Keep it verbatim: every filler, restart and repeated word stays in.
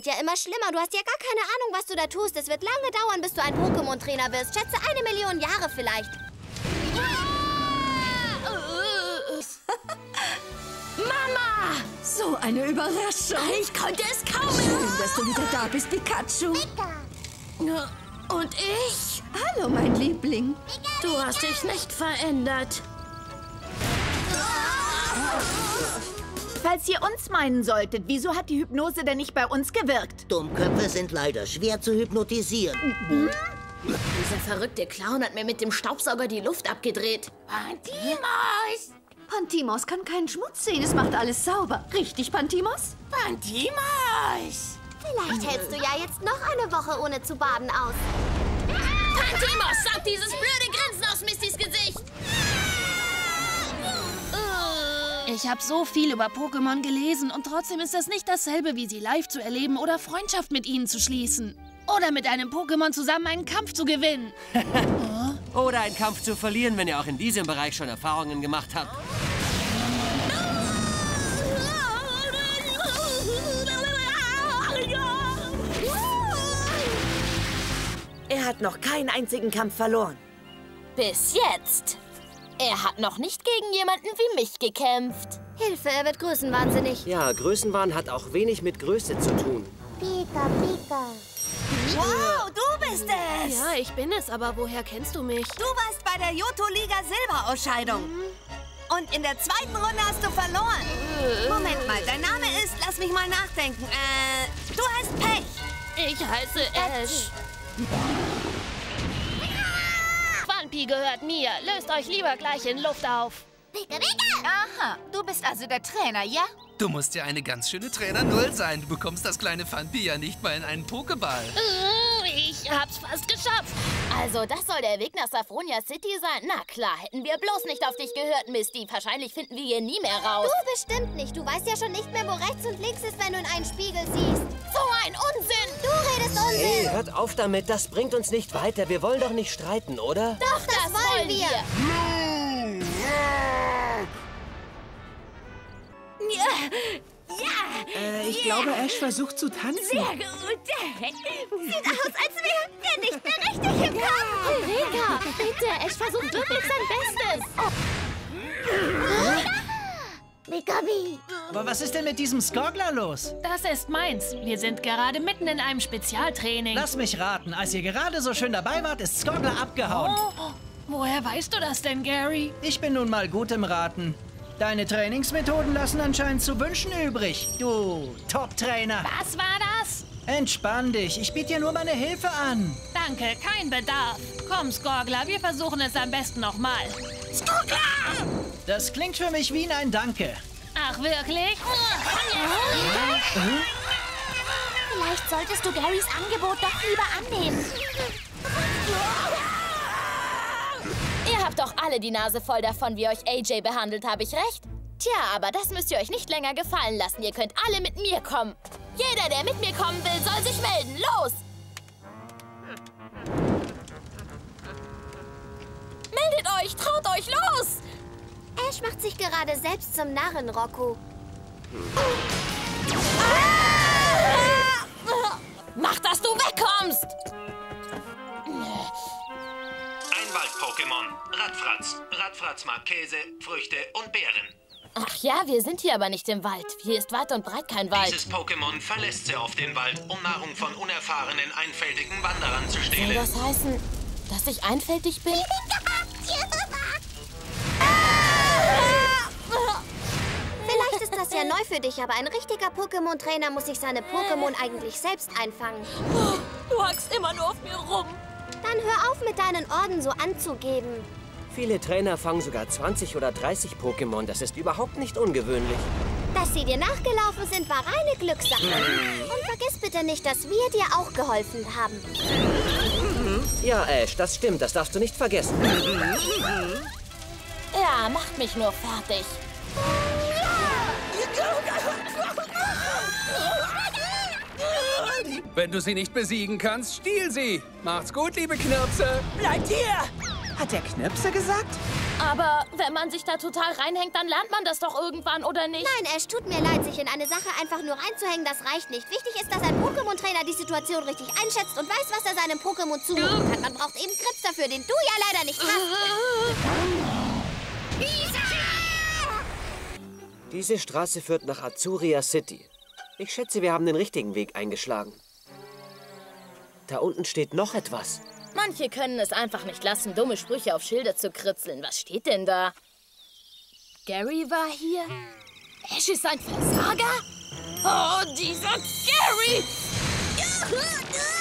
ja immer schlimmer. Du hast ja gar keine Ahnung, was du da tust. Es wird lange dauern, bis du ein Pokémon-Trainer wirst. Schätze eine Million Jahre vielleicht. Mama! So eine Überraschung. Ich konnte es kaum Schön, erwarten. dass du wieder da bist, Pikachu. Und ich? Hallo, mein Liebling. Du hast dich nicht verändert. Falls ihr uns meinen solltet, wieso hat die Hypnose denn nicht bei uns gewirkt? Dummköpfe sind leider schwer zu hypnotisieren. Mhm. Dieser verrückte Clown hat mir mit dem Staubsauger die Luft abgedreht. Pantimos! Pantimos kann keinen Schmutz sehen, es macht alles sauber. Richtig, Pantimos? Pantimos! Vielleicht hältst du ja jetzt noch eine Woche ohne zu baden aus. Pantimos, saug dieses blöde Grinsen aus Mistys Gesicht! Ich habe so viel über Pokémon gelesen und trotzdem ist das nicht dasselbe, wie sie live zu erleben oder Freundschaft mit ihnen zu schließen. Oder mit einem Pokémon zusammen einen Kampf zu gewinnen. oh. Oder einen Kampf zu verlieren, wenn ihr auch in diesem Bereich schon Erfahrungen gemacht habt. Er hat noch keinen einzigen Kampf verloren. Bis jetzt. Er hat noch nicht gegen jemanden wie mich gekämpft. Hilfe, er wird größenwahnsinnig. Ja, Größenwahn hat auch wenig mit Größe zu tun. Pika, Pika. Wow, du bist es! Ja, ich bin es, aber woher kennst du mich? Du warst bei der Johto-Liga-Silberausscheidung. Mhm. Und in der zweiten Runde hast du verloren. Äh. Moment mal, dein Name ist, lass mich mal nachdenken, äh, du heißt Pech. Ich heiße Ash. Swampy gehört mir. Löst euch lieber gleich in Luft auf. Pika, Pika! Aha, du bist also der Trainer, ja? Du musst ja eine ganz schöne Trainer Null sein. Du bekommst das kleine Pfannpi ja nicht mal in einen Pokéball. Ich hab's fast geschafft. Also, das soll der Weg nach Saffronia City sein? Na klar, hätten wir bloß nicht auf dich gehört, Misty. Wahrscheinlich finden wir hier nie mehr raus. Du bestimmt nicht. Du weißt ja schon nicht mehr, wo rechts und links ist, wenn du in einen Spiegel siehst. So ein Unsinn! Du redest Unsinn! Hey, hört auf damit. Das bringt uns nicht weiter. Wir wollen doch nicht streiten, oder? Doch, das, das wollen wir! Ja! Ja! Äh, ich glaube, Ash versucht zu tanzen. Sehr gut! Sieht aus, als wäre er nicht mehr richtig im Kampf! Rika, bitte! Ash versucht wirklich sein Bestes! Pikabi! Aber was ist denn mit diesem Skogler los? Das ist meins. Wir sind gerade mitten in einem Spezialtraining. Lass mich raten. Als ihr gerade so schön dabei wart, ist Skogler abgehauen. Oh, woher weißt du das denn, Gary? Ich bin nun mal gut im Raten. Deine Trainingsmethoden lassen anscheinend zu wünschen übrig. Du Top-Trainer. Was war das? Entspann dich. Ich biete dir nur meine Hilfe an. Danke, kein Bedarf. Komm, Skogler, wir versuchen es am besten nochmal. Skogler! Das klingt für mich wie ein Danke. Ach, wirklich? Vielleicht solltest du Garys Angebot doch lieber annehmen. Ihr habt doch alle die Nase voll davon, wie euch A J behandelt, habe ich recht? Tja, aber das müsst ihr euch nicht länger gefallen lassen. Ihr könnt alle mit mir kommen. Jeder, der mit mir kommen will, soll sich melden. Los! Meldet euch, traut euch, los! Ash macht sich gerade selbst zum Narren, Rocco. Ah! Mach, dass du wegkommst! Ein Wald-Pokémon. Radfratz. Radfratz mag Käse, Früchte und Beeren. Ach ja, wir sind hier aber nicht im Wald. Hier ist weit und breit kein Wald. Dieses Pokémon verlässt sehr oft den Wald, um Nahrung von unerfahrenen, einfältigen Wanderern zu stehlen. Soll das heißen, dass ich einfältig bin? Vielleicht ist das ja neu für dich, aber ein richtiger Pokémon-Trainer muss sich seine Pokémon eigentlich selbst einfangen. Du hackst immer nur auf mir rum. Dann hör auf, mit deinen Orden so anzugeben. Viele Trainer fangen sogar zwanzig oder dreißig Pokémon. Das ist überhaupt nicht ungewöhnlich. Dass sie dir nachgelaufen sind, war reine Glückssache. Und vergiss bitte nicht, dass wir dir auch geholfen haben. Ja, Ash, das stimmt. Das darfst du nicht vergessen. Ja, macht mich nur fertig. Wenn du sie nicht besiegen kannst, stiehl sie. Macht's gut, liebe Knirpse. Bleibt hier! Hat der Knirpse gesagt? Aber wenn man sich da total reinhängt, dann lernt man das doch irgendwann, oder nicht? Nein, Ash, tut mir leid, sich in eine Sache einfach nur reinzuhängen, das reicht nicht. Wichtig ist, dass ein Pokémon-Trainer die Situation richtig einschätzt und weiß, was er seinem Pokémon zumuten kann. Man braucht eben Grips dafür, den du ja leider nicht hast. Diese Straße führt nach Azuria City. Ich schätze, wir haben den richtigen Weg eingeschlagen. Da unten steht noch etwas. Manche können es einfach nicht lassen, dumme Sprüche auf Schilder zu kritzeln. Was steht denn da? Gary war hier? Ash ist ein Versager? Oh, dieser Gary!